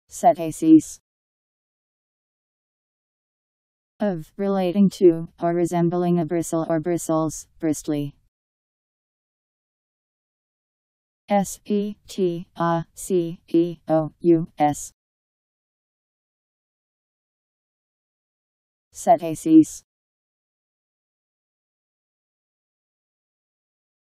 Setaceous. Of, relating to, or resembling a bristle or bristles, bristly. Setaceous. Setaceous.